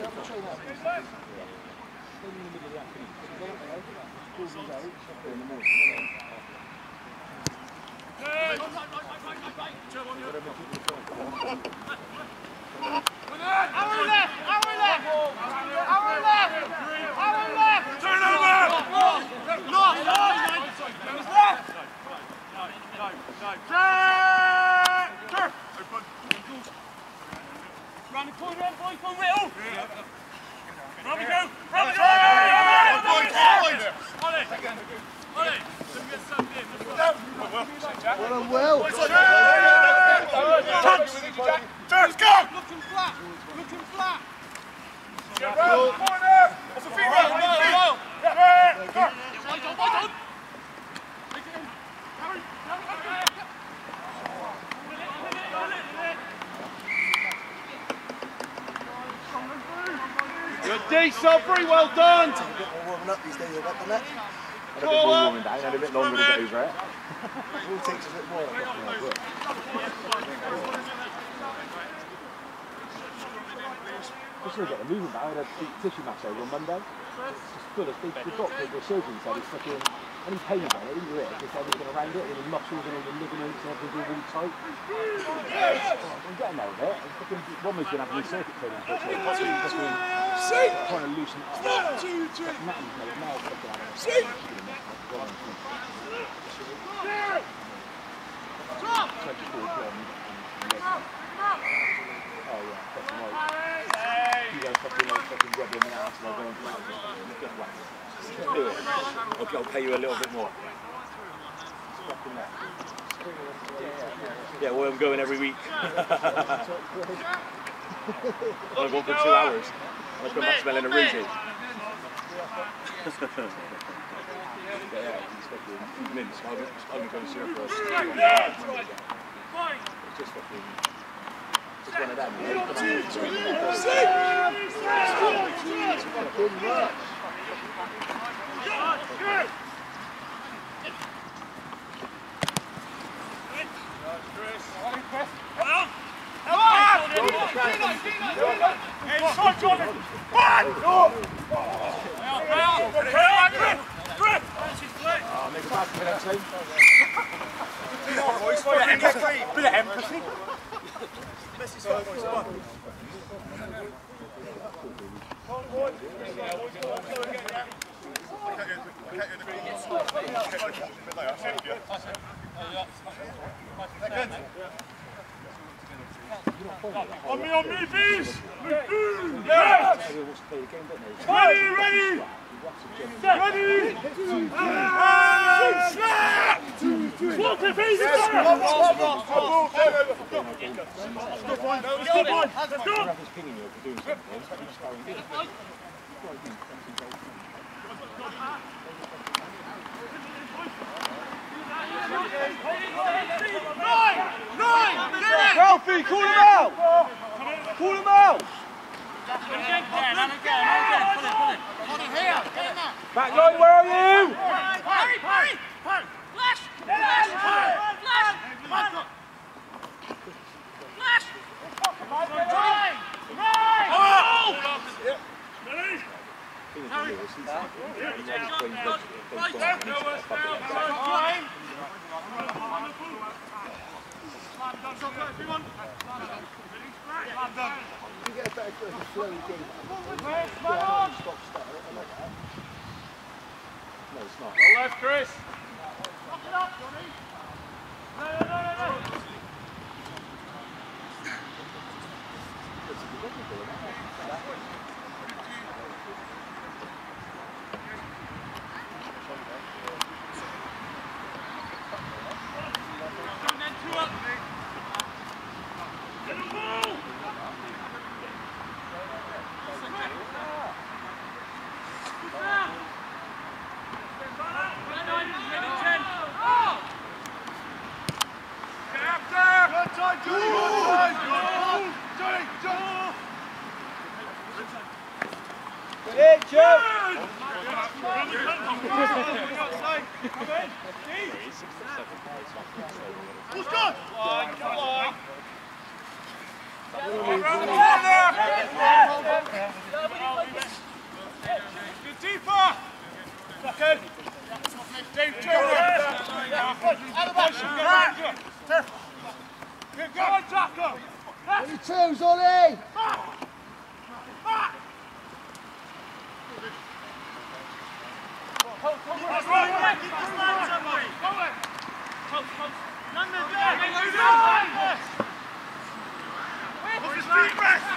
Round the corner, boys, go Whittle! Robbie, go! Robbie, go! Well, First, go! Looking flat! Looking flat! Corner! Off the feet, right! Wide on! Good D, Sobri, well done! a bit more warming up these days, I bet, than that. Had a bit more warming down, had a bit longer to get over it. It all takes a bit more. Just to get the movement back. I had a deep tissue match over on Monday. It's full of the doctor, the surgeon said it's fucking any pain on it, in your ear, just everything around it, all the muscles and all the ligaments and everything's all really tight. I'm getting there with it. Romney's been having his circuit training for it, so trying to loosen it up. Matty's made now fucking having a oh yeah, that's right. You guys fucking rub him in the house and they're going to okay, I'll pay you a little bit more. Yeah, well, I'm going every week. I've gone for 2 hours. I've come back smelling a rooty. Yeah, he's fucking mince. I'm going to see her first. It's just fucking... Just one of them. Make a pass for that team. Bit of empathy. On me, bees! Ready! Snap! Swap it, please! Ralphie, call him out! Call him out! Back line, where are you? Flash! You get a better flow game. No, it's not. Go left, Chris. Lock it up, Johnny! No! Deeper! Second! Dave Turner! Go on, Taco! 22's Ollie! That's right! Keep this man somebody! Go on! London, What's his feet rest?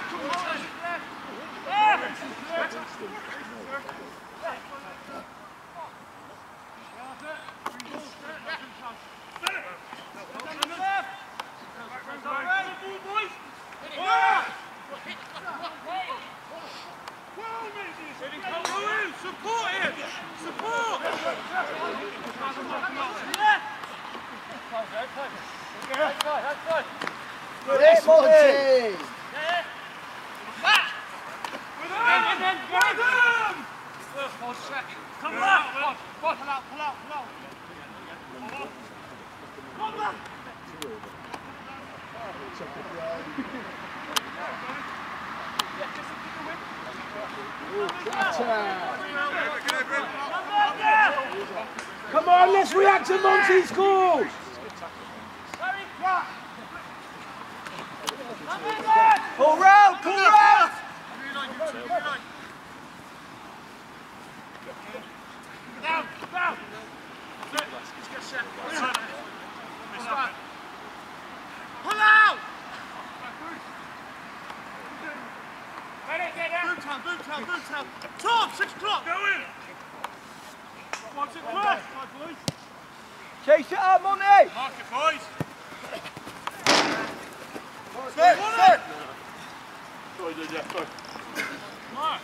Support him! Support! Yes, Monty! Come on! Pull out! Come on, let's react to Monty's calls. Pull round! Down! Pull out! Boot town! Tom, 6 o'clock! Go in! What's it worth, my boys? Chase it up, Monty! Mark it, boys! Sit! Smart!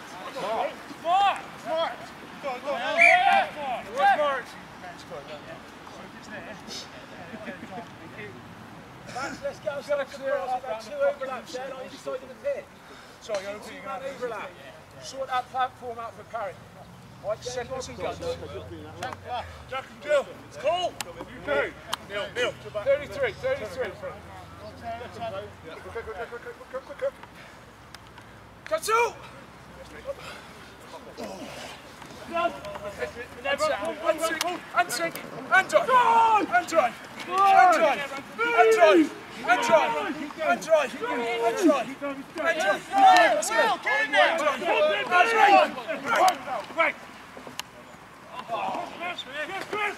Let's get ourselves clear. About 2 overlaps there, on each side of the pit. Sorry, I don't See that overlap. Sort that platform out for Parry. Right, send us some guns. Jack and Jill, it's cool! UK! Neil. 33. Katsu! And sink! And drive! Let's go! Get in there! Wait! Chris!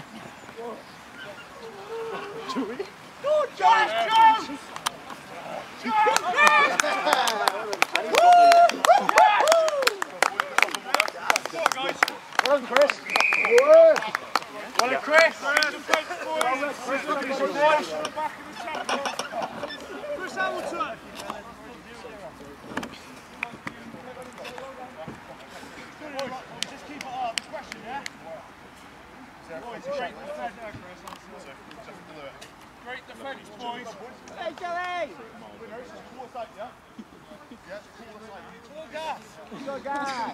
Good Josh! Well done, Chris. Well, Chris! Chris Hamilton! Just keep it up. Question, yeah? Great defence, boys. Hey, Joey! Go gas!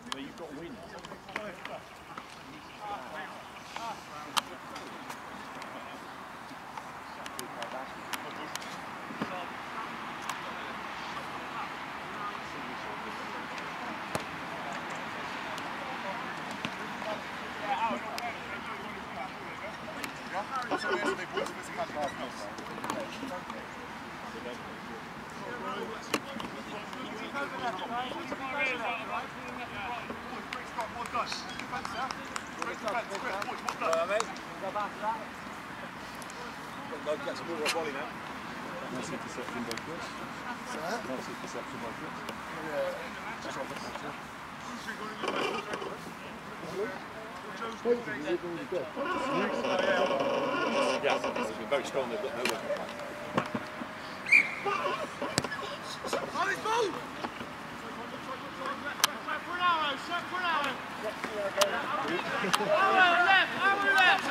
Get some more volley now. Nice interception by Chris. Nice interception by Chris. Just off the catcher. Yeah, they've been very strong. They've got no weapon. On his move! Set for an arrow! Arrow left!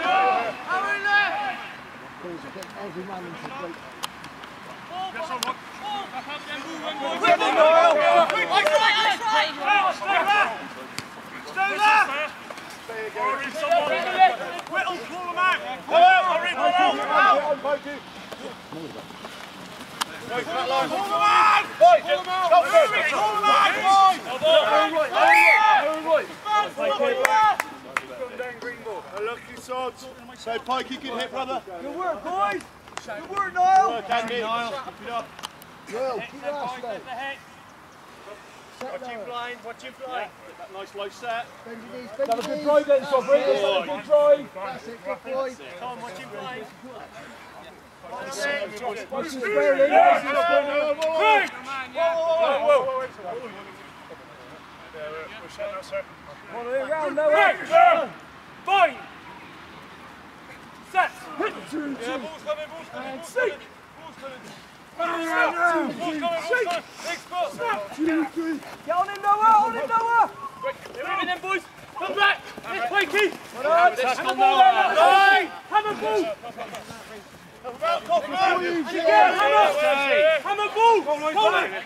Every man into the break. Stay there! Whittle, pull them out! Pull out! Lucky sods. So Pike, you can hit, brother. Good work, boys. Good work, Niall. Work, Andy. Keep it up. Well, keep that straight. Watch him blind, watch him blind. That nice low set. Bend your knees, That bend was a your good knees. drive then, Sobri. That's a good drive. That's it, good boy. Come on, watch him blind. Watch him squarely. One way round, Noah. Fine. Set. Hit the two. Ball's coming, ball's coming. And seek. Big spot. 2, 3. Get on him, Noah. On him, Noah. Moving in, boys. Come back. This way, Keith. Well done. Have Have a ball. Have a ball. Have a ball. Hold it.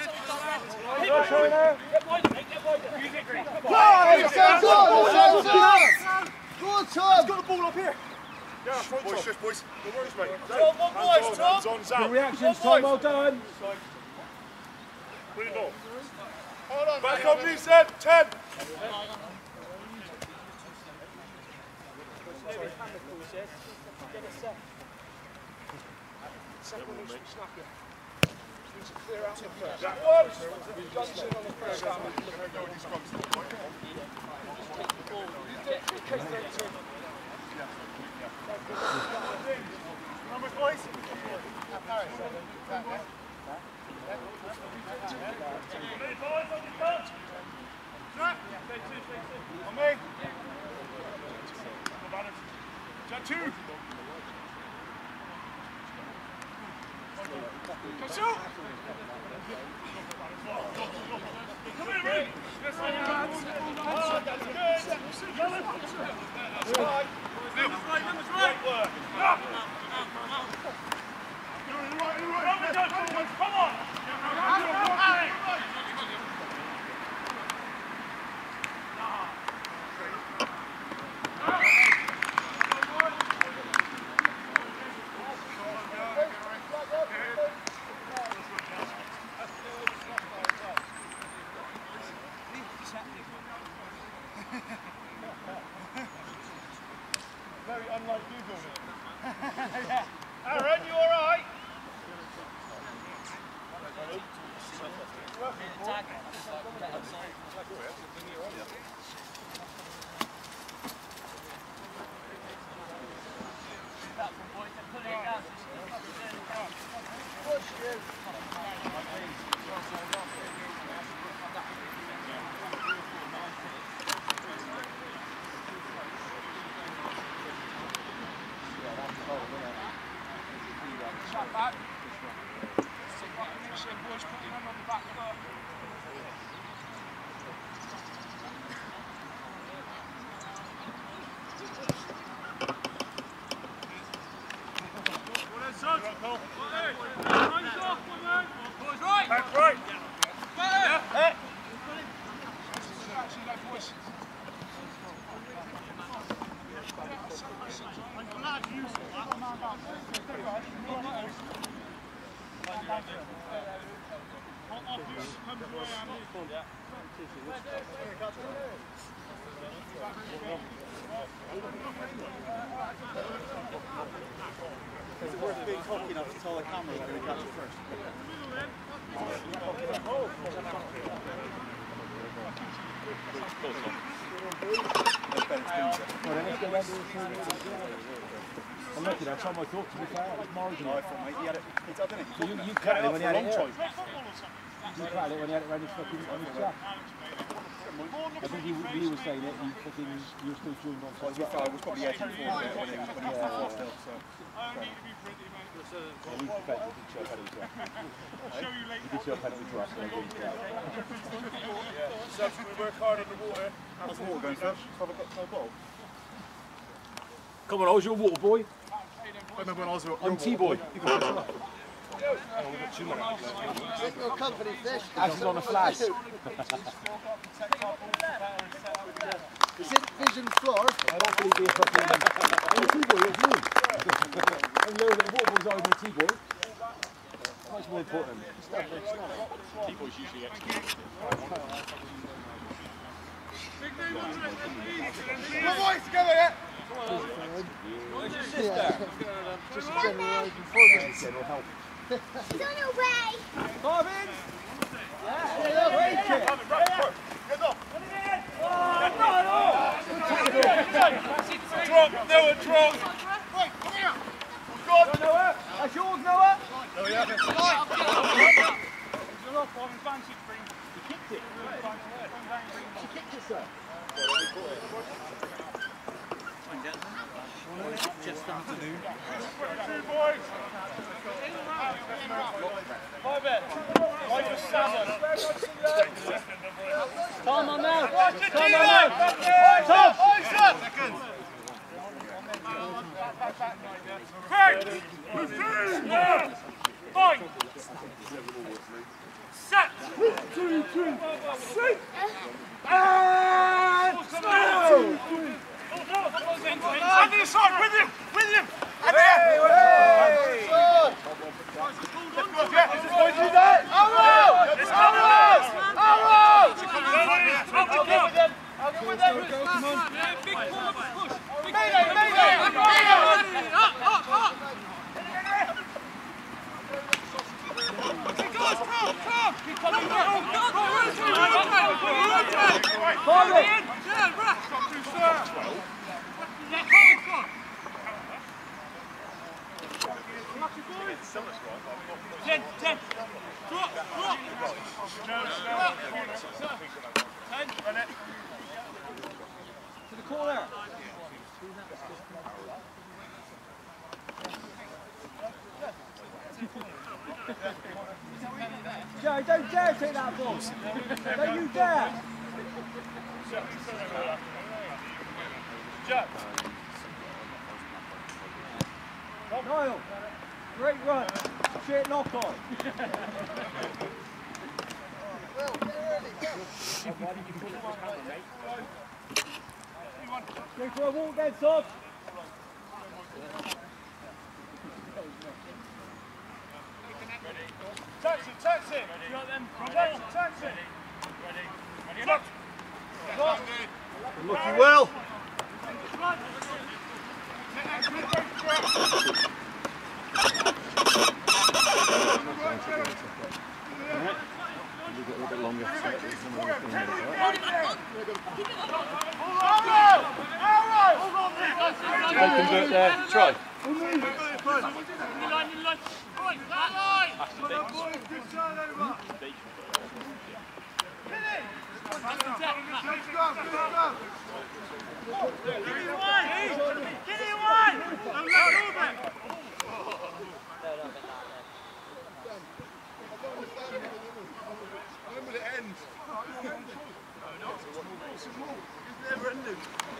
Good, Tom. Got the ball up here. Boys, shift, boys. No worries, mate. Tom, one boys, Tom. Zone's Good out. reactions, Tom. Well done. Bring it on. Hold on. Back on me, Seb. 10. That works. Number boys. On me. Jet 2. Go shoot. Come here, Rick. Come on. Very unlike you doing it. Aaron, you all right? Back. Sit back and shake, boys. Put your hand on the back foot. Back right. Is it worth being cocky enough to tell the camera we're going to catch it first? I'm lucky that time I thought, to be fair, it was marginal. I thought, mate, he had it. He did, didn't he? So you cut it when he had it here. time. You cut it when he had it around his fucking on his jack. I think he was saying it, you were still tuned on. Well, to be fair, I was probably edging forward when he was fast still, so. Yeah, we defended, he did show a penalty to us. He did show a penalty to us. So we work hard on the water. How's the water going, French? Have I got no bottle? Come on, I was your water boy. I remember when I was I'm T-boy. Take your company, fish. Ash is on a flash. It's in Vision Floor. I'd happily be a fucking... I'm a T-boy, it's me. I'm lower than the water boys are than a T-boy. Nice more important. People usually execute. Come on, together, yeah. Where's your sister? Just a general health. She's on her way. Marvin! Drop, Noah, drop! Right, come here. Go, Noah! That's yours, Noah! No, we haven't. You're off on advantage, Green. He kicked it. She kicked it, sir. Just afternoon. Two boys! Like a salmon. Tom on now! Watch it, Tom on Gino. now! Tom! Seconds. Fine. Set. 2, 3, 6! And slow! Andy aside, with him. And Hey, hey! Going through that! Arrow! It's coming. Arrow! Up the kick. I'll go with them! Big push. Mayday! Up. To the corner! Joe, don't dare take that ball! Don't you dare! Niall, great run. Shit knock on. Go for a walk then, Sob. Taxi. Taxi. Looking well. We've got a little bit longer. They convert there. Try. When will it end? It's never ending.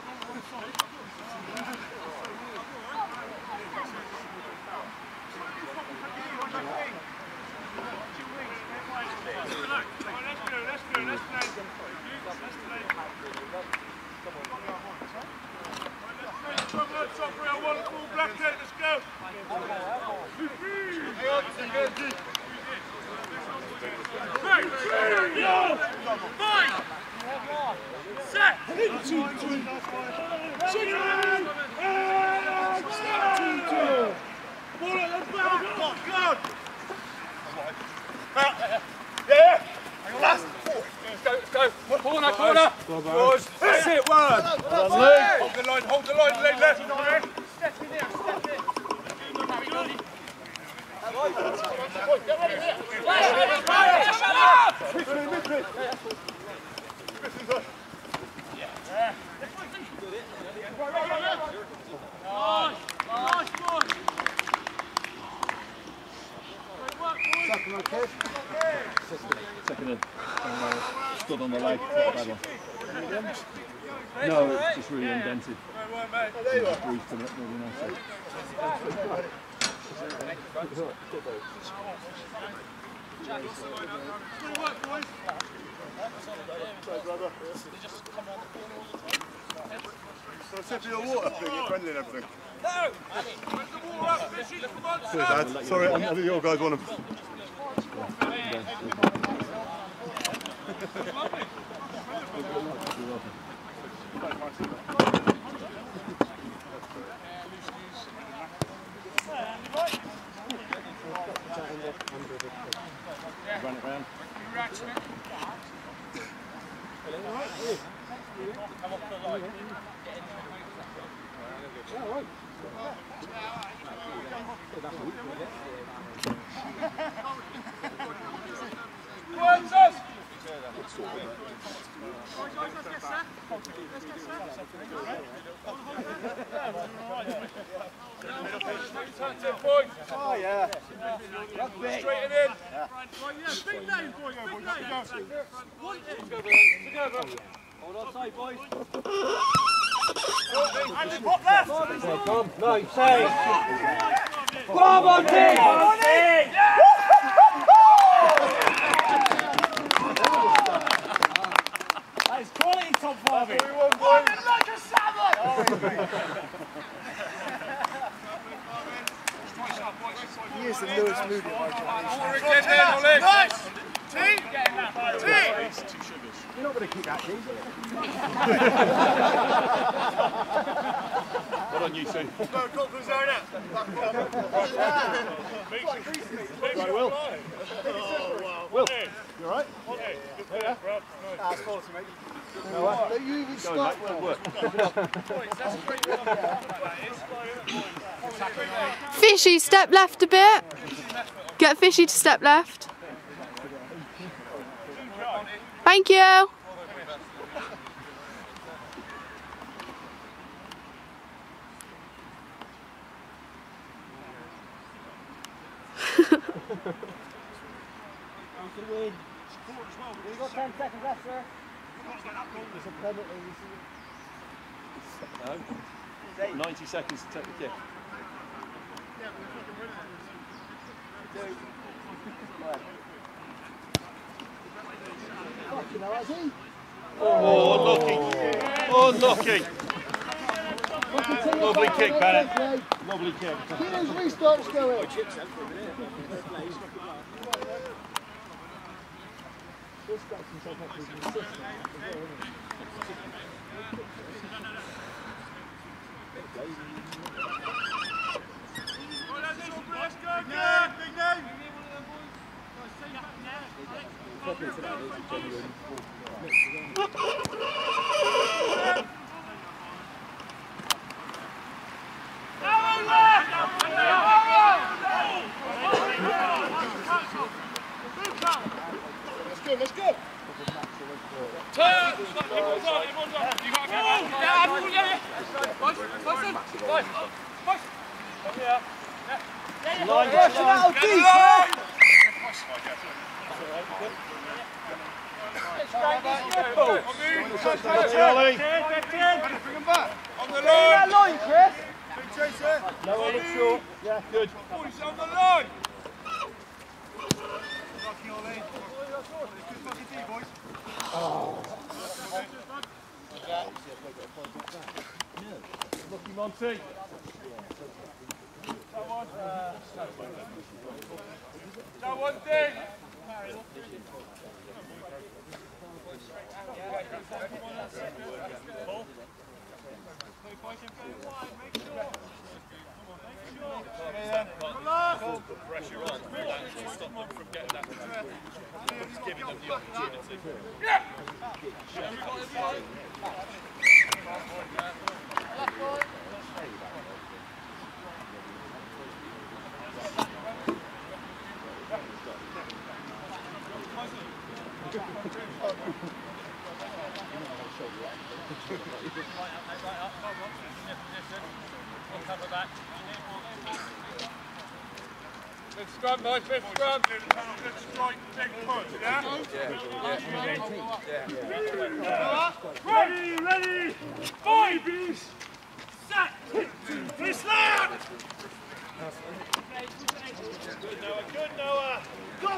Corner! That's it, word! Hold the line, leg left. Step in there, step in. Second in. Stood on the leg. No, it's just really indented. Just bruised to it, really nice. So a tip of your water thing, you're friendly and everything. No! Cheers, Dad. Sorry, I think your guys want them. Run it round. Come off the line. Oh yeah. Straighten in. Big name, boys. Big name. Hold on tight, boys. And what left? Come, no, say. Come on, team! That is quality, Tom Farley. Like a salmon! He is the Lewis Moody of our generation. Nice! You're not going to keep that, Keith. Well done, you two. Will, You alright? Yeah. That's quality, mate. no, You even Go, start mate. Good work. Fishy, step left a bit. Get Fishy to step left. Thank you. We've got 10 seconds left, sir. It's a penalty. 90 seconds to take the kick. Oh, unlucky. Unlucky. Lovely kick, Bennett. Lovely kick. Keep those restarts going. Let's go! Turn! Everyone's on! You gotta get back! Boys! Bring him back. On the line! line, Chris. Big chaser. no one looks short. Yeah, good. Boys, on the line! Lucky Monty. That one thing! Put pressure on. Stop them from getting that. Just giving them the opportunity. Good scrum, boys, good scrum! Let's strike big push, yeah? Ready! Babies! Set! Islam! Good Noah. Go!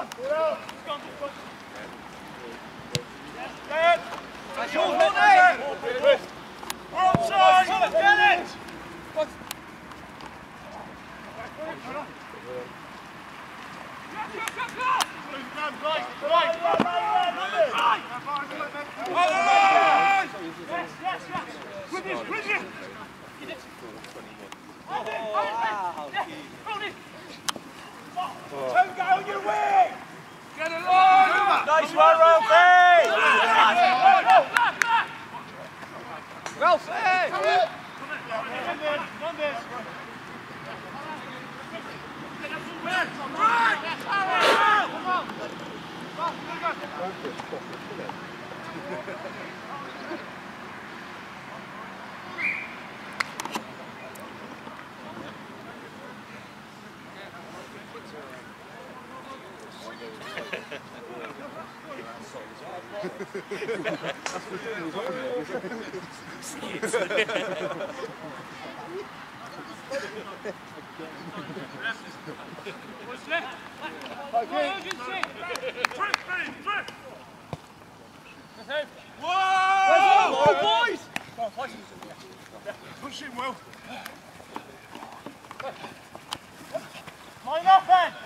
That's yours, Monty! We're onside! Get it! Nice one, Ralphie! Ralphie! Push him, Will. Line up, then.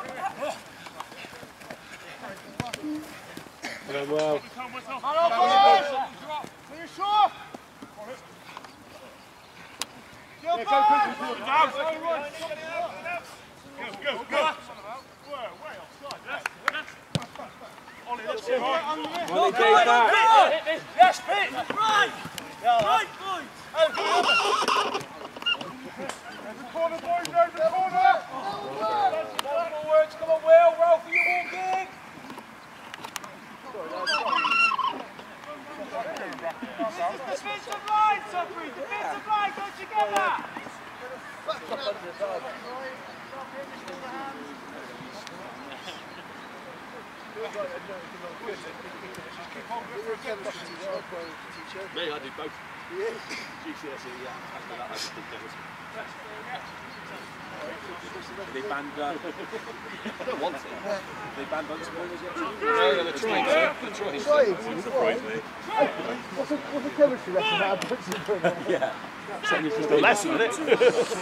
Well. Hello, boys. Are you sure? Go, go. Way offside. Ollie, let's go. Yes, Pete. Right. Right, boys. Corner, boys, over the corner. Forwards, come on, Will. Ralph, are you walking? Defensive line, Sudbury. Defensive line, go together. Me, I do both. GCSE, yeah. I just did those. They banned. I don't want it. They banned Bunsen yet. No, they're trying. They're trying. Surprise me. What's a chemistry lesson about a Bunsen? Yeah. It's the lesson, isn't it?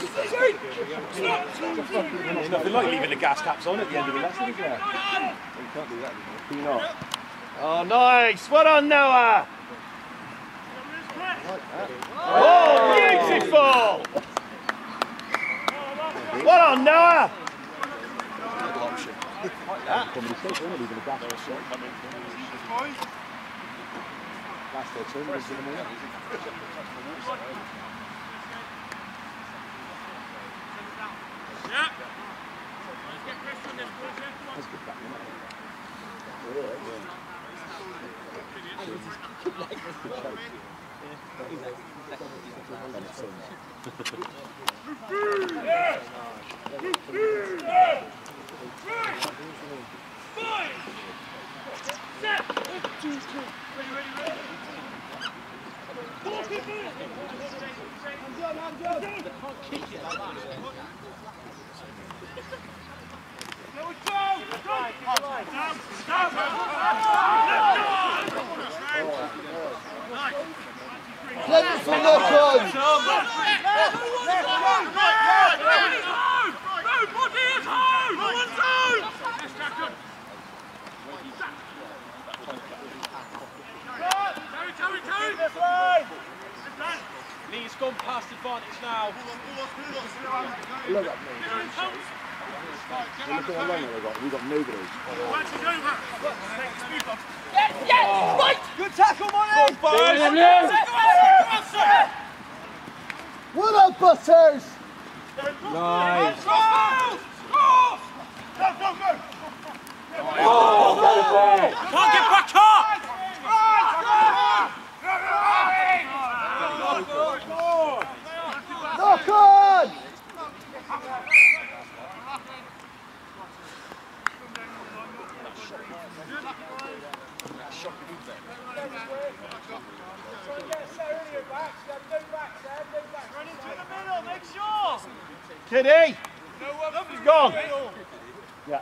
It's nothing like leaving the gas caps on at the end of the lesson, is there? You can't do that anymore. Can you not? Oh, nice! Well done, Noah! Oh, beautiful! Well done, Noah! Comedy stage, isn't it? Leaving the gas on. That's their turn, isn't it? Yeah. That's good back, isn't it? Let's look on. Lee's gone past advantage now. Look at me. Look at how long they've got. We've got nobody. Yes! Right! Good tackle, Monty! Well done, Butters. Nice. Can't get back up! Knock on! Run into the middle, make sure! Kiddy! He's gone! Yeah.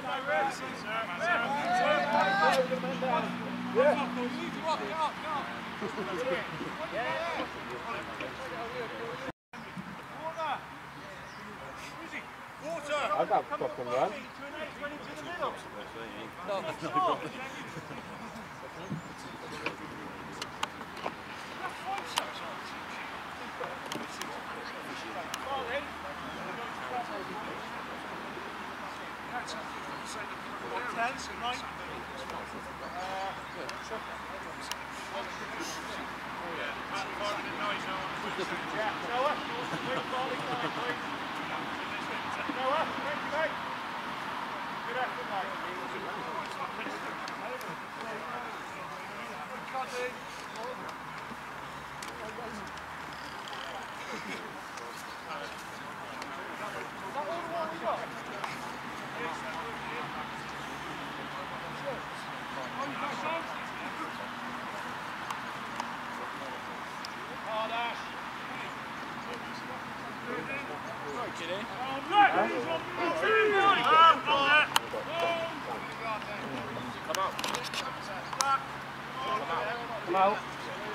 Yeah. I've got a fucking run. Come out.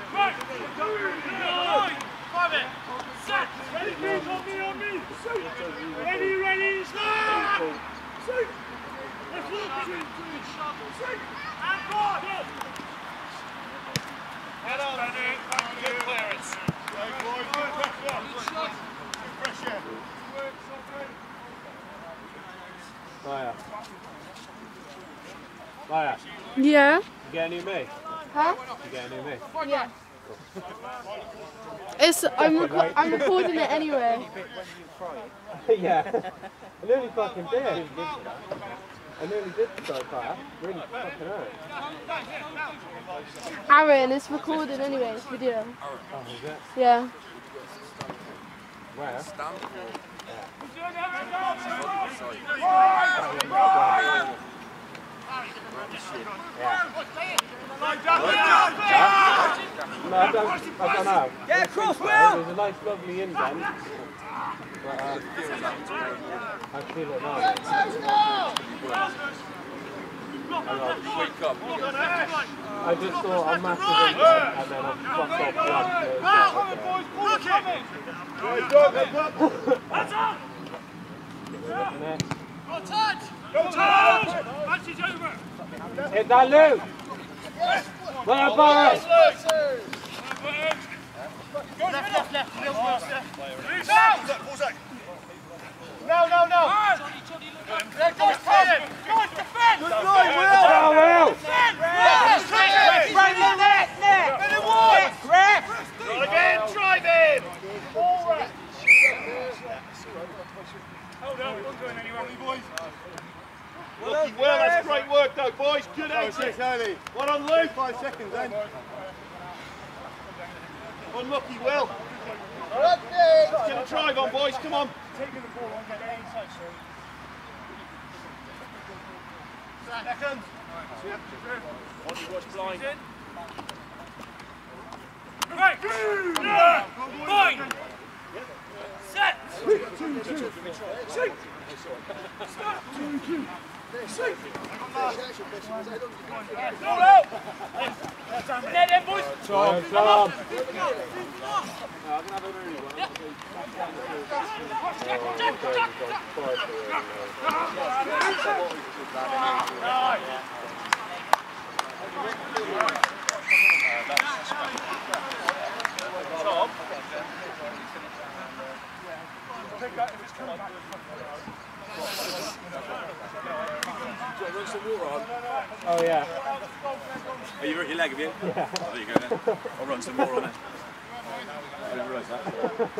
Ready, start! Let's look at it. And God! Head on. Good clearance. Maya. Maya, Yeah. you get a new me? Huh? You get a new me? Yeah. I'm recording it anyway. Yeah. I nearly fucking did. I nearly did start that. Really fucking hurt. Aaron, it's recorded anyway, it's video. Oh, is it? Yeah. Where? No, I don't know. Get across, Will! There's a nice lovely indent. But I feel it now. I just thought I'm massive indent and then I'm fucked off. Hit that loop! Well, Barry! No! There goes Tom! Go on, defend! Good boy, Will! Oh, Will! Right in there! Better one! Grab! Drive in! All right. Hold on, not going anywhere, boys. Lucky Will, that's great work though, boys. Good exit. One on Luke. 5 seconds then. Unlucky Will. Get a drive on, boys. Come on. Taking the ball on, get inside, sorry. Seconds. Watch blind. Right. Point. Set. Shoot. Stop. Shoot. All out. Net in, boys. Tom. Run some water on. Oh, yeah. Are you hurt your leg, have you? Yeah. Oh, there you go then. I'll run some more on it. I didn't realise that.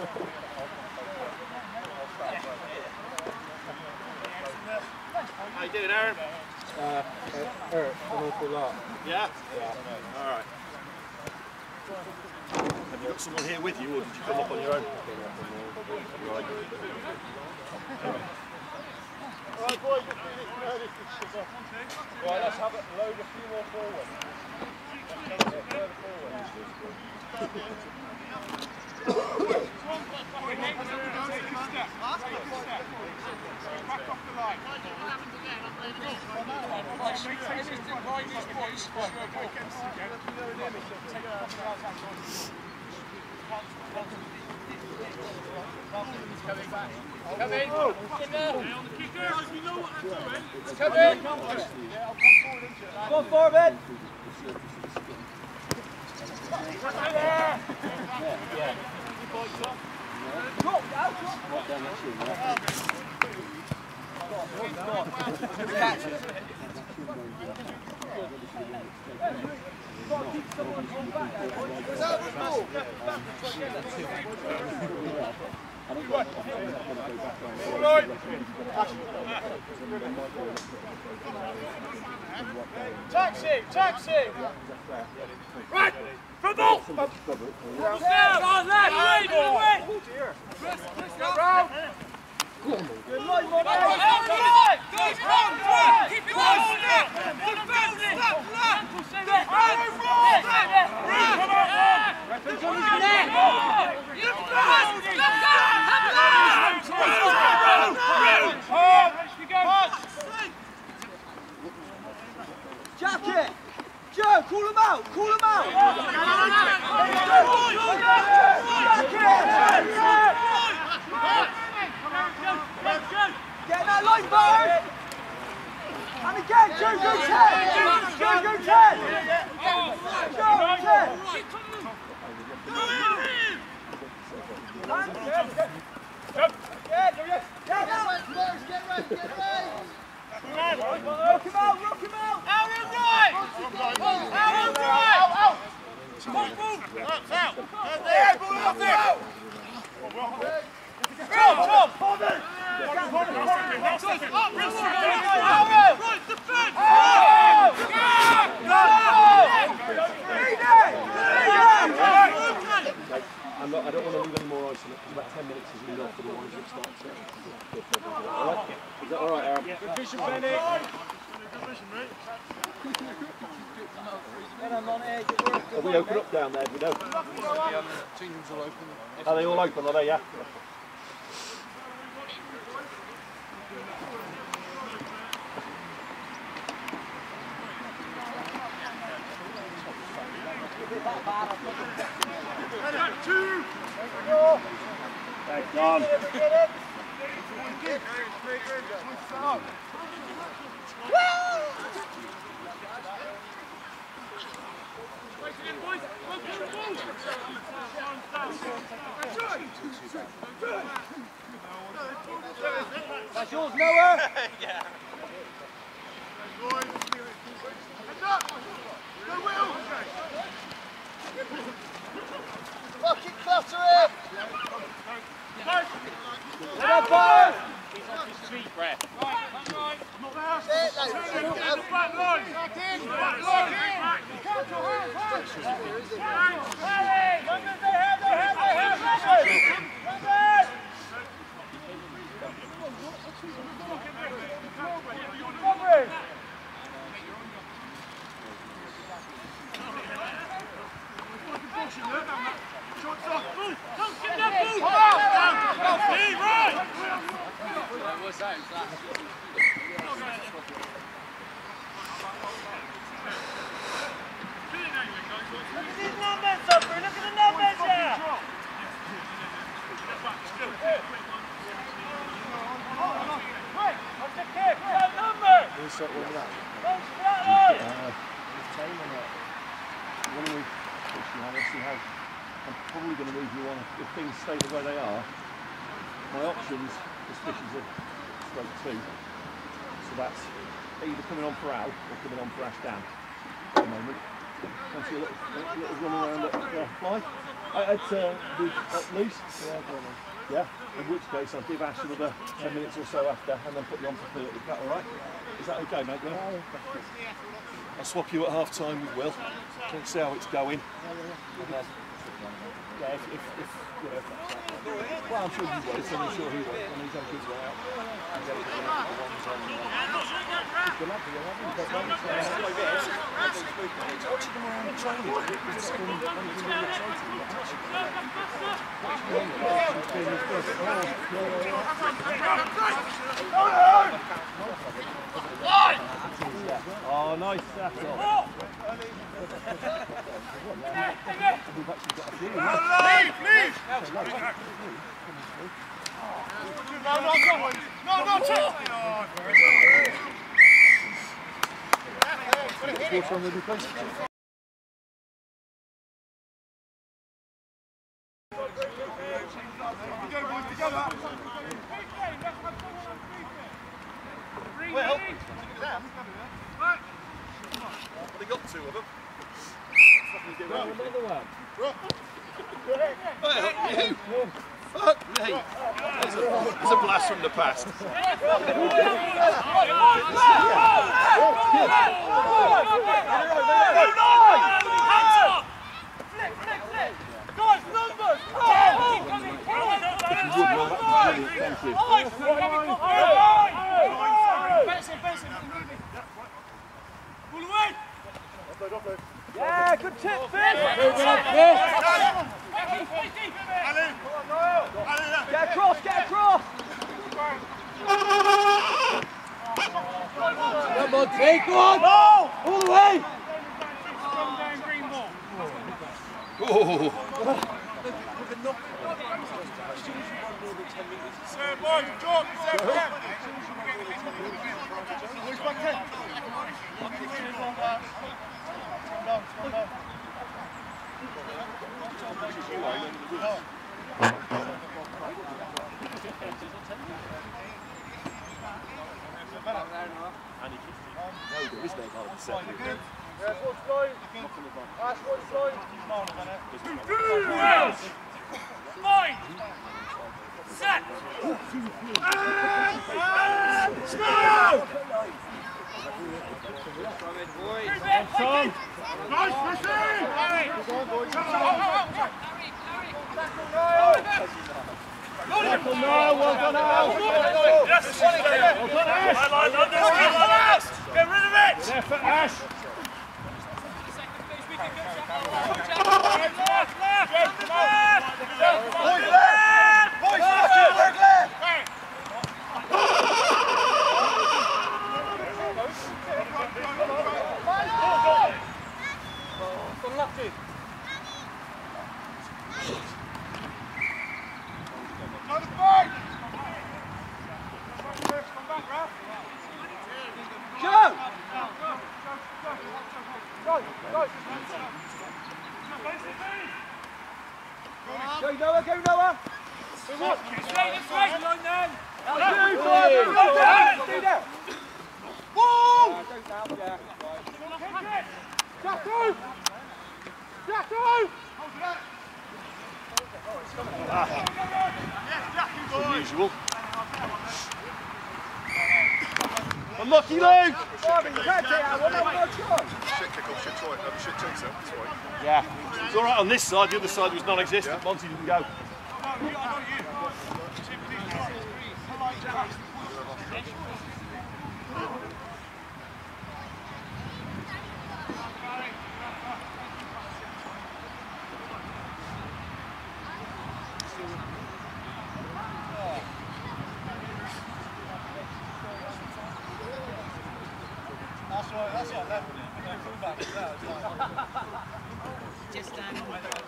How you doing, Aaron? It hurt an awful lot. Yeah? Yeah. Alright. Have you got someone here with you, or did you come up on your own? Right. Alright, boys, let's do this now. This is shit off. Right, let's have it. Load a few more forward. Further forward. Come in. On the kicker, you know what I'm doing. Come in. Go on forward. Taxi, taxi. Right, football! Down, on left, away, round! Good line, Monty. Keep it on! Weapons on his neck! Jacket. Joe, call him out. Call him out. Get that line, boys. And again, Joe, go 10. Joe, go 10. Joe, 10. Rock him out, rock him out! Out and right! Out and right! Out! That's out! There, ball up there! Tom! Right, defend! I don't want to leave any more ice in it. About 10 minutes is enough for the ones that start to. Alright? Is that alright, Aaron? Good vision, Benny. Good vision, mate. Have we opened up down there? Do we know? Team rooms all open. Are they all open? Are they? Yeah. Thanks, John. That's yours, Noah. Yeah. Fucking clutter it. Get up, Street breath. Back line! Back line! I'm probably going to leave you on if things stay the way they are. My options is fishes are straight 2. So that's either coming on for Al or coming on for Ashdown at the moment. Fancy a little run around at fly. At loose. Yeah, in which case I'll give Ash another 10 minutes or so after and then put you on for 30. Is that alright? Is that okay, mate? Yeah. I'll swap you at half time with Will. Let's see how it's going. Yeah, if you know, well, I'm sure he will. I'm sure he will. And he's had a good way out. Good luck to you, watching them around training, it's been really exciting. Nice, that's all. Leave! No, They got two of them. Another one. Well, you. Fuck me. It's a blast from the past. Yeah, good tip, Finn. Get across, get across. Come on, take one. All the way. Get rid of it! There for Ash. Go Noah, go Noah! Unusual. Unlucky, Luke! Yeah, it's all right on this side. The other side was non-existent. Monty didn't go. That's what level it. Fullback as well. Just down.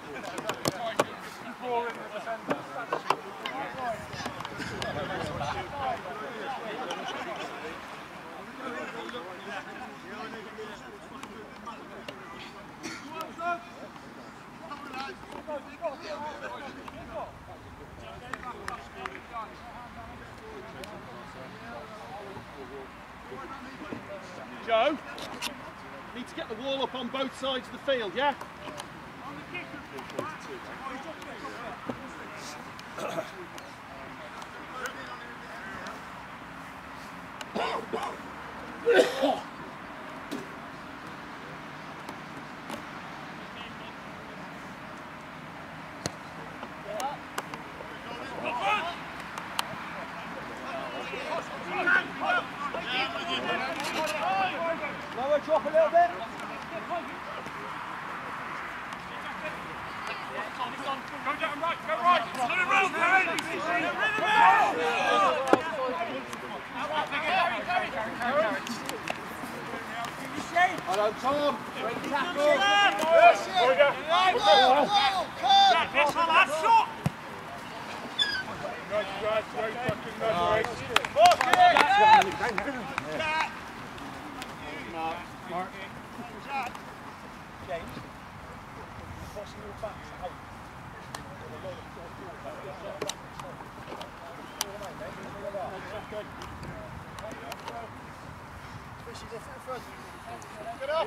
Joe, need to get the wall up on both sides of the field, yeah? Lower, drop a little bit. Go down right, go right. Let it roll, Karen. Get rid of it. Hello, Tom. Great tackle. Yes, that's shot. James, crossing your back to eight. Get up,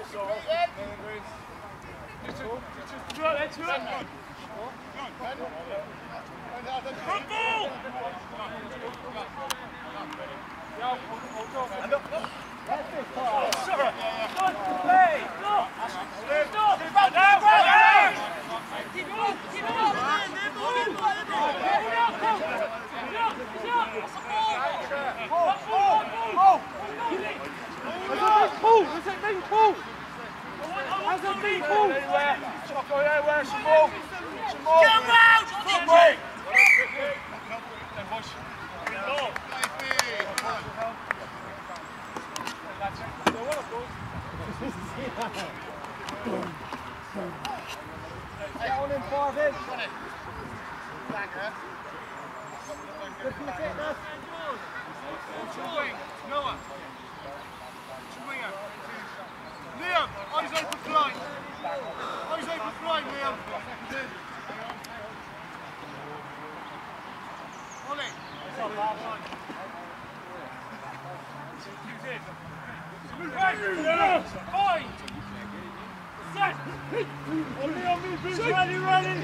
Noah. Liam, eyes open flight. Eyes open flight, Liam. Ollie. Fine. Set. Ollie on me, ready, ready.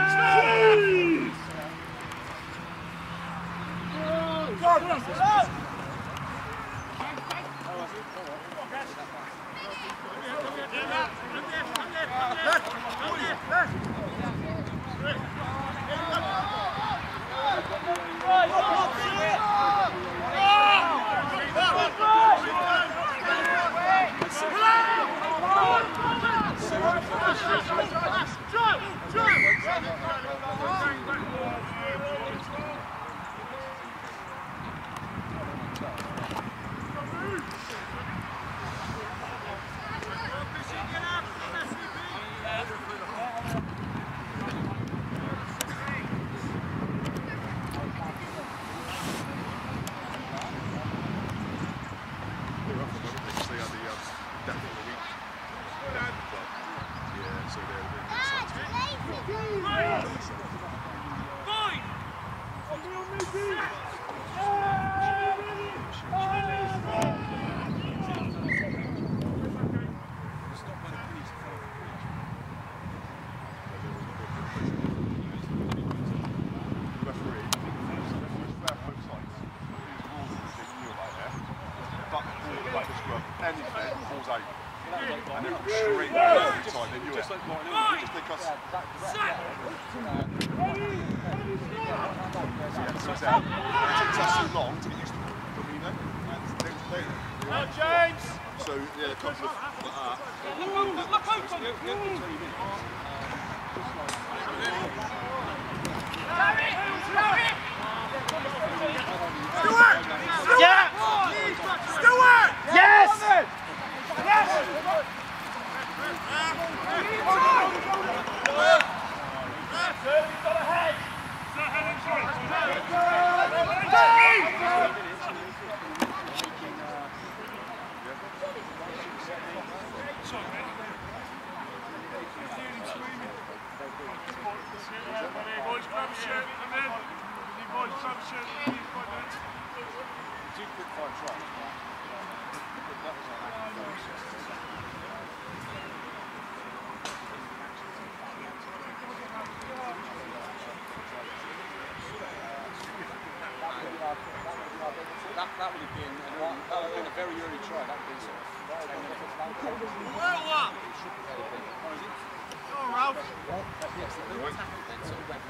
So, yeah, a couple of That would have been a very early try. That would have been sort of 10 minutes. Well, what? Oh, Ralph. Yes, the tackle then sort of went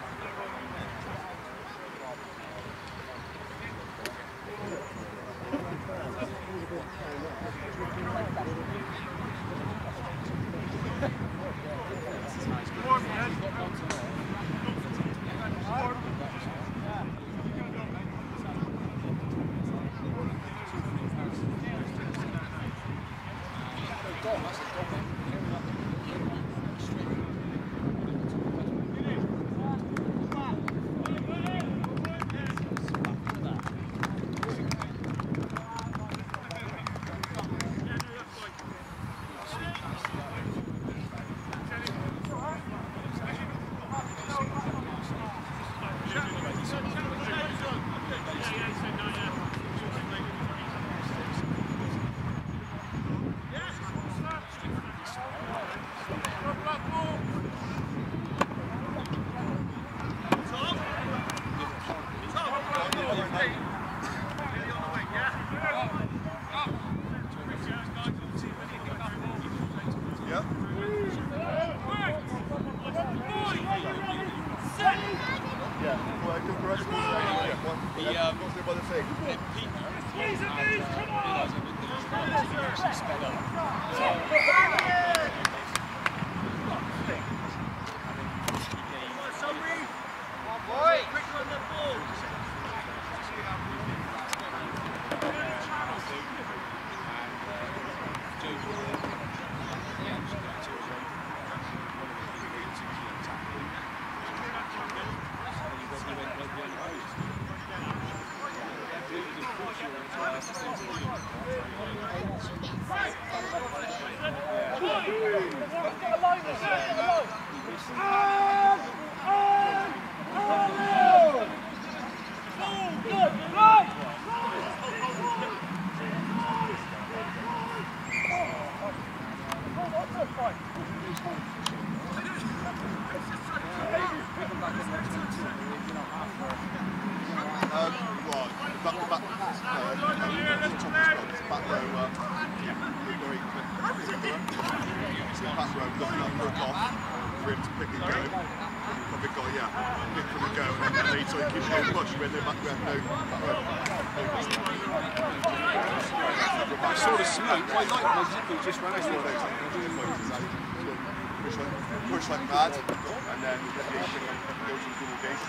Push like mad, and then go to the gate.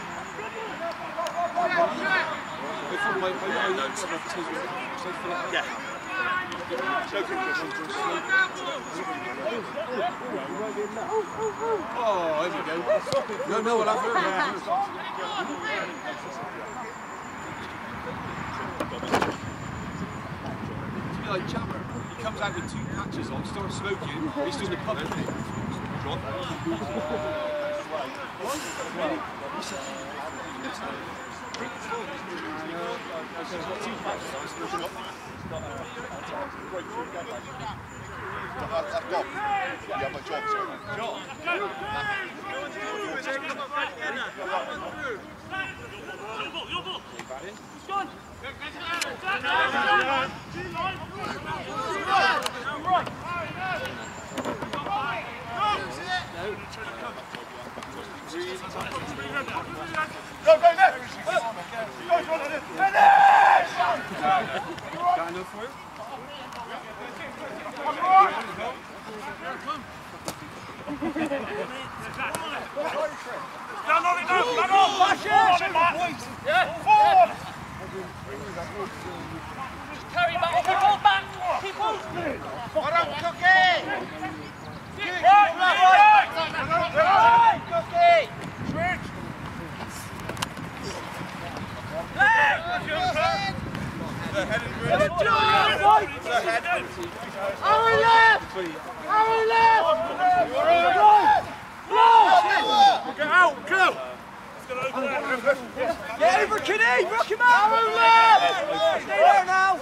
Yeah. Oh, here we go. No, I'll have It's like Chapper. He comes out with 2 patches on, starts smoking, he's doing the pub, isn't he? Go, Nick! Got enough for you? Stand on it now! Stand on! Flash it! Yeah! Forward! Just carry back. Hold back! Keep moving! Hold on, Cookie! Right! Cookie! Switch! The head is really The head! Our left! Our left! Get out! Go! Get over, Kinney! Rock him out! Our left! Stay there now!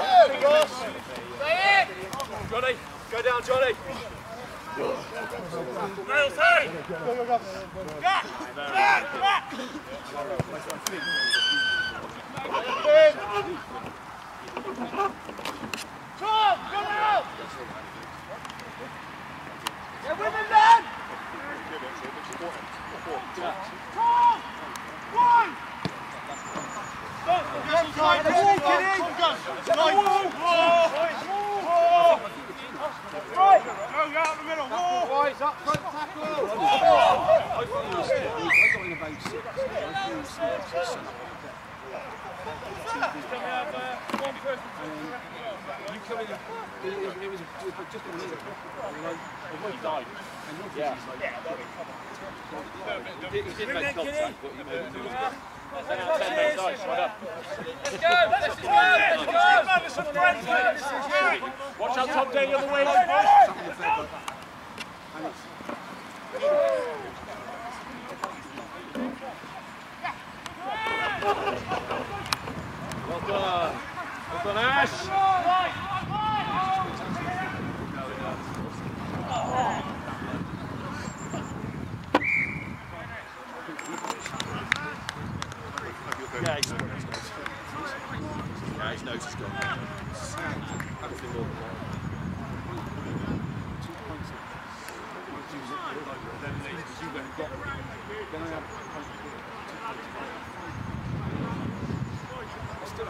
Stay in! Johnny, go down, Johnny. Nails, hey! Back! Back! Back! Tom, come out! Get with him then! Tom! One! Right! Go out the middle! Boys, up front tackle! I got in about 6. Can we have one person? coming, it was just a minute. Before he died. Yeah. He did make contact, but he made it. 10 out of 10 men dice, right up. Let's go! Let's go! Watch out, Tom Day, the other way. Well done. Well done, Ash. Yeah, his nose is gone. Everything more than that. 2 points. You went and got them. Then I had a point. Still up.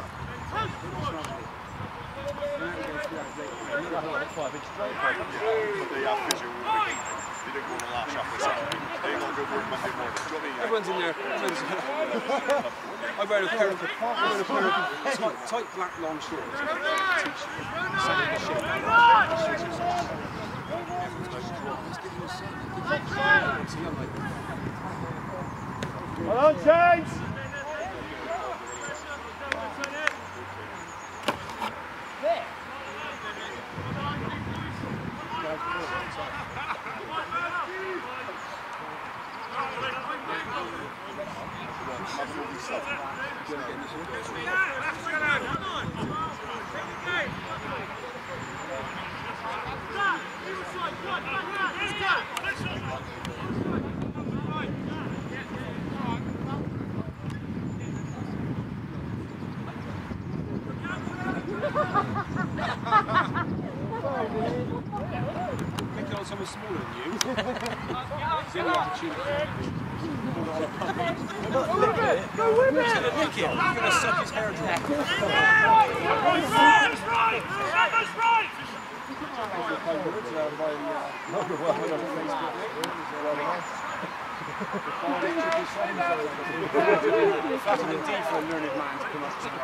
Everyone's in there. I wear a pair of tight black long shorts. Well on, James! Pick on someone smaller than you. It's the only opportunity. Go with it! Go with it! Nick him. You're going to suck his hair dry. Vitamin D for a learned man to come up to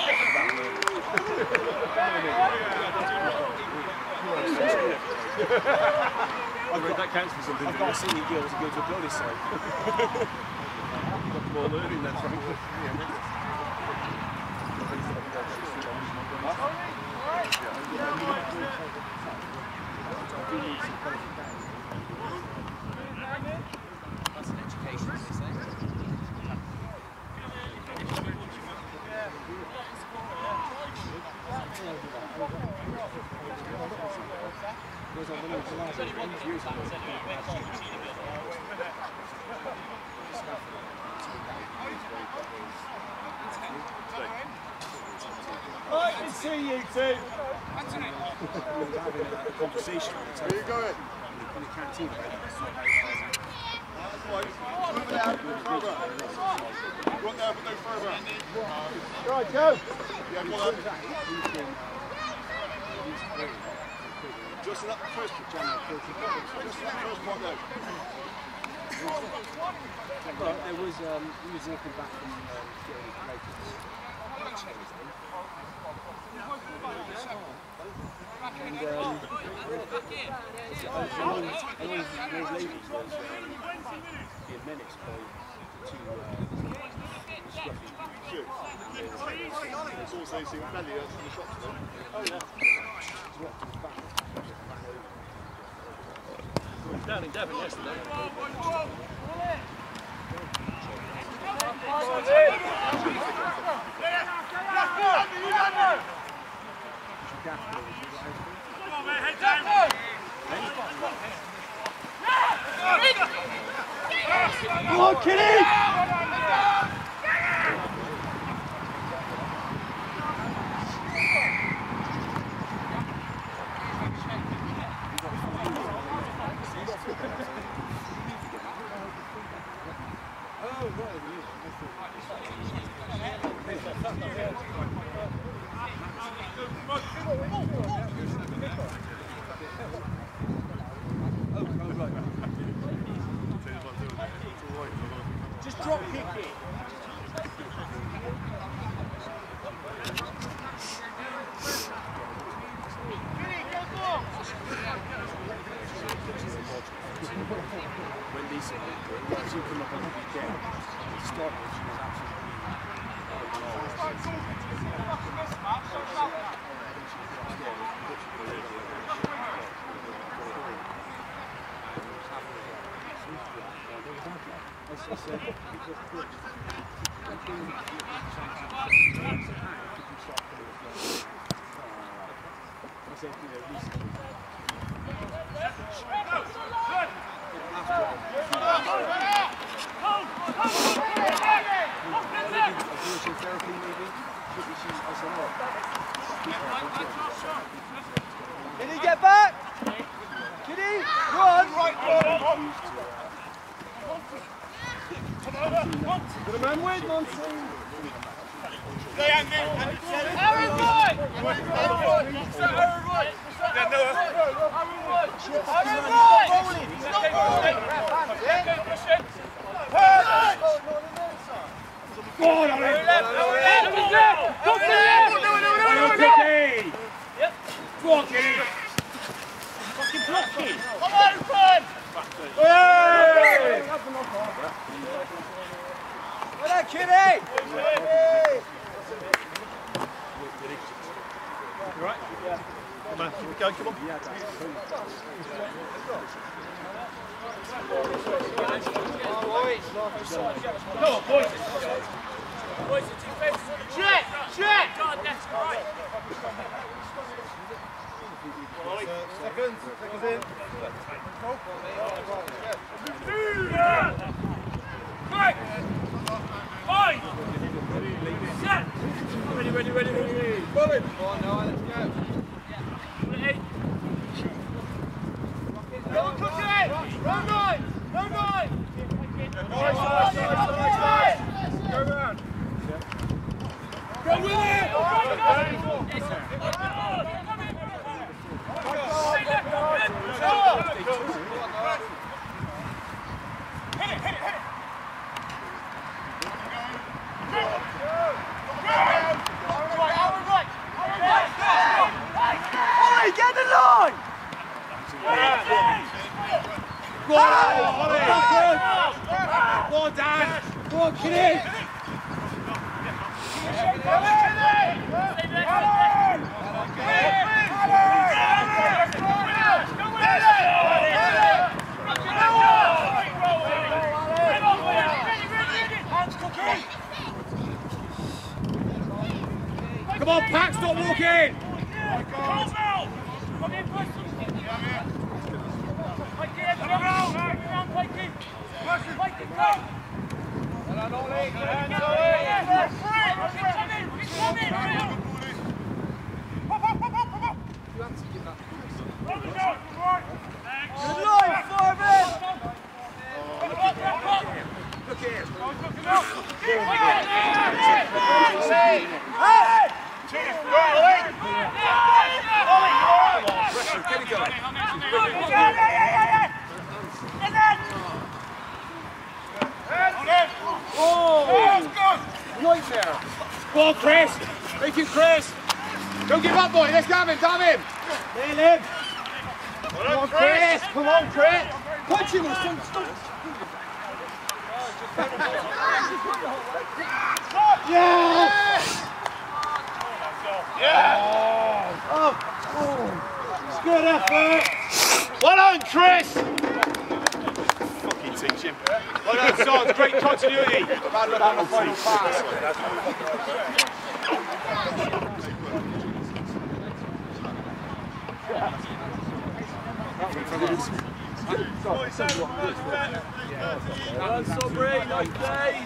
that counts for something. I've got a singing girl to go to a building site. More learning then, frankly. That's an education, as they say. I can see you two. Conversation. Where are you going? In the canteen. Run there, but no further. Right, Joe. Yeah, go on. Just in that first just in that first point though. Well, there was, he was looking back from getting Lakers. And those ladies was being menaced by 2 scruffy. It's also seen plenty of the shots though. Oh yeah. Down in Devon yesterday. Come on, Kitty! Just drop kick it. recently, but she come up and again. To start with, she was Can he get back? Can he? Run! Got a man with Monty. Aaron Roy! Well done, Kitty! Come on, keep it going, come on. No, boys. Boys, it's defense. Check! Check! God, that's right. Seconds in. Right. Five. Set. Ready. Ball it. Come on, Noah, let's go. Ready. Go on, Cookie! Round nine! Nice. Go round. Go with it! Ollie, get the line! Go on, Dan. Go on, Kitty. Come on, Pack, stop walking! Good line, Foreman! Look here. Nightmare. Go on, Chris. Make it Chris. Don't give up, boy. Let's have him. Damn him. Nail him. Come on, Chris. Come on, Chris. Punch him or something. Yes! Yeah! Oh! It's good effort! Well done, Chris! Fucking teach him. Well done, Sons. Great continuity. Bad luck on the final pass. Well, Sobri, nice plays.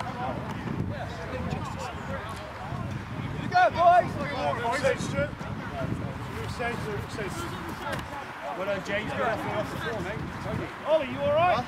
Here we go, boys. Well done, James. Good effort off the floor, mate. Ollie, you alright?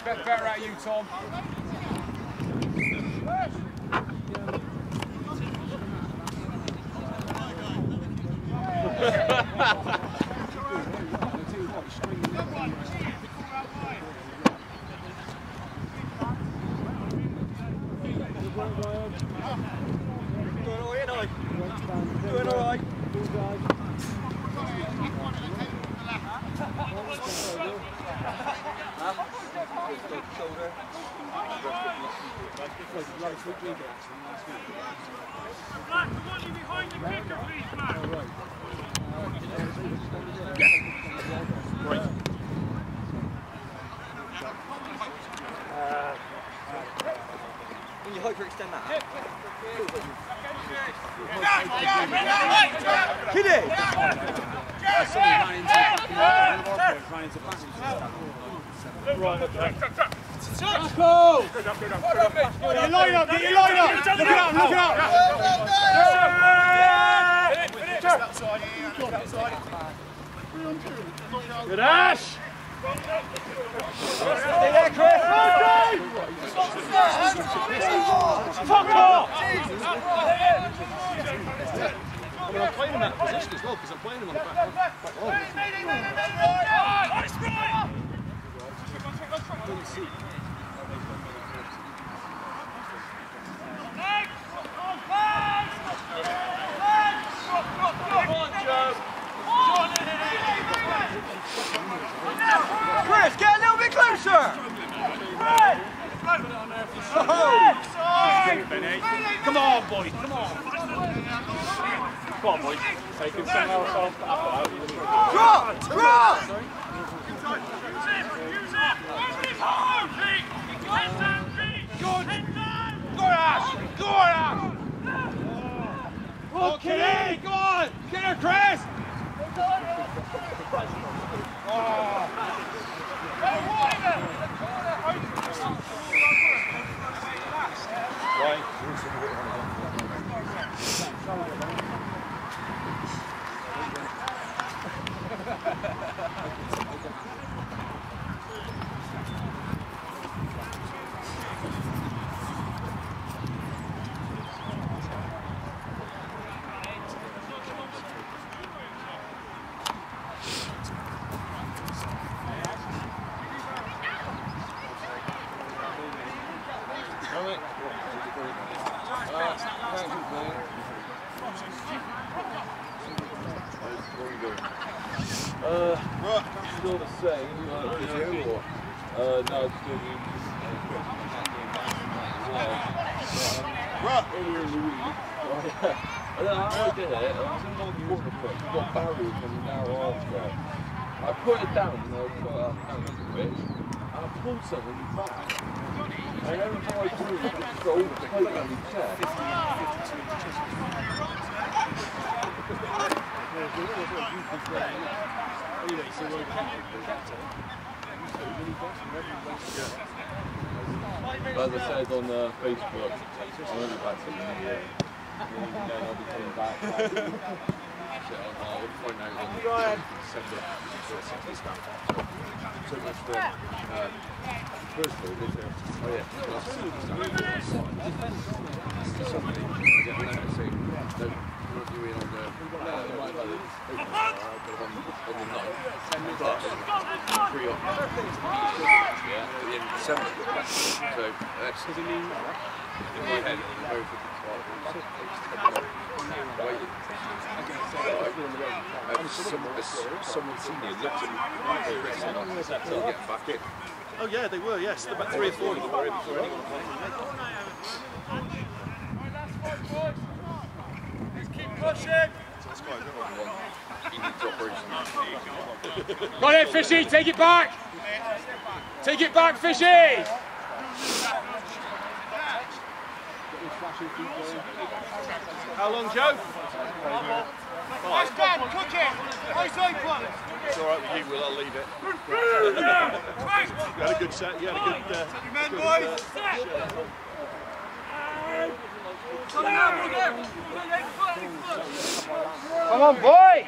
Expect better out of you, Tom. Doing all right. Black, we want you behind the kicker, please, Black. Great. Can you hyperextend that? Kiddie! Tackle! Get your line up, get your line up! Look it up, look it up! Good Ash! Stay there, Chris! Fuck off! I mean, I'm playing in that position as well because I'm playing him on the back line. Couldn't see. Chris, get a little bit closer! Come on, boy, come on! Come on, boy. Take him somewhere else after that. Drop! Drop! Use it! Head down, Pete! Head down! Go on, Ash! Go on, Ash! Oh, Kitty! Go on! Get her, Chris! Still the same. No, it's still earlier in the week. I don't know how I did it. I was in the water foot. I got barriers from the narrow arch there. I put it down and I put it down a little bit. And I pulled something back. And every time I do it, it's so tight on your chest. Anyway, so we're As I said on Facebook, I'm only back to the new year. And then I'll be coming back. I'll find out on December 60 stamp. So much for first of all, is there? Oh yeah, something. I get a letter saying, no, we're not doing on the right by the on the 9th. Pre-op. Yeah, at the end of December. So that's in my head, very someone senior looked at me and said, "I'll get back in." Oh yeah, they were, yes. About 3 or 4 of them were in before anyone played. Let's keep pushing! He needs operation. Got it, Fishy! Take it back! Take it back, Fishy! How long, Joe? Nice Dan, cook it! Nice open! It's all right with you, Will. I'll leave it. You had a good set. You had a good. Men, boys! Come on, boy!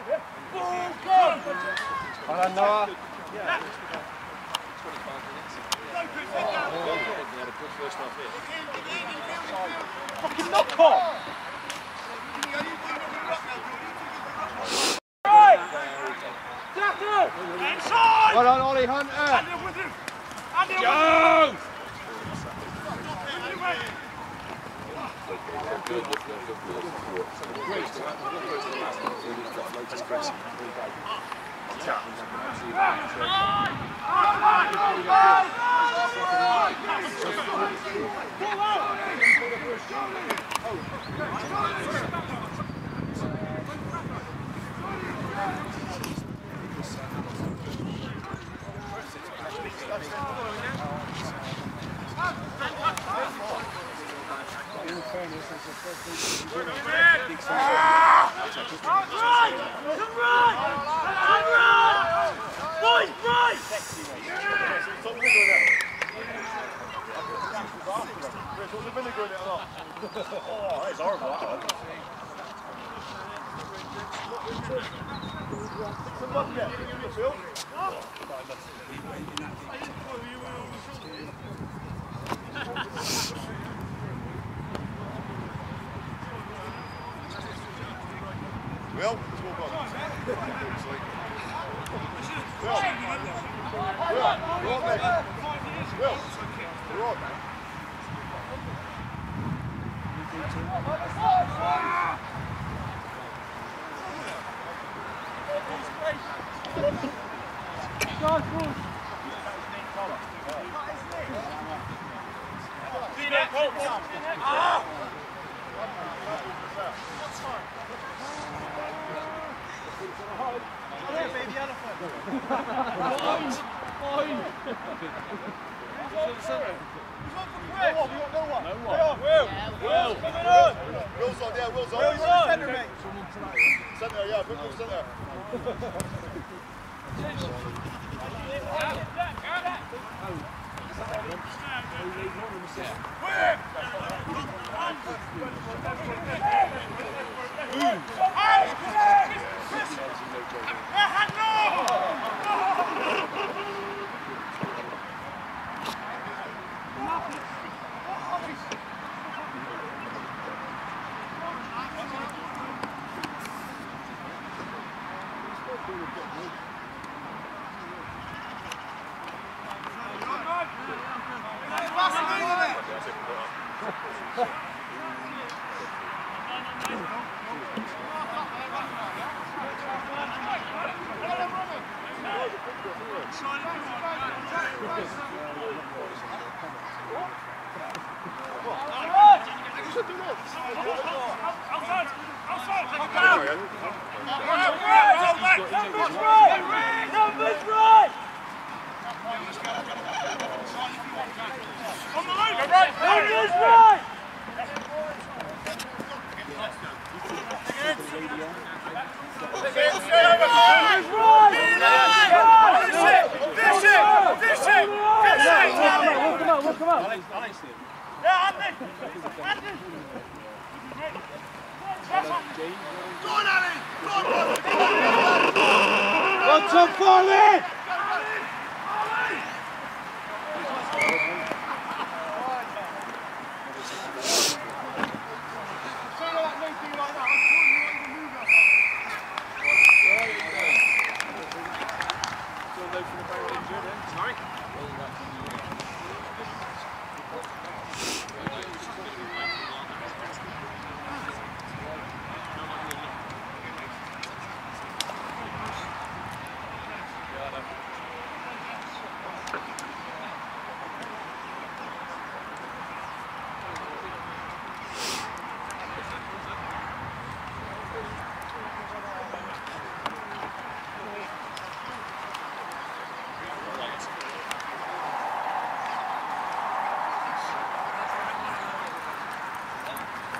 Well done, Noah. Fucking knock off! Inside! Well done, Ollie Hunter. Andy with him! Andy with him!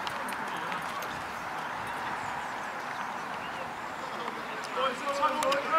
Boys,